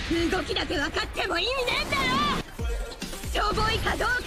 動きだけ分かっても意味ねえんだろ。しょぼいかどうか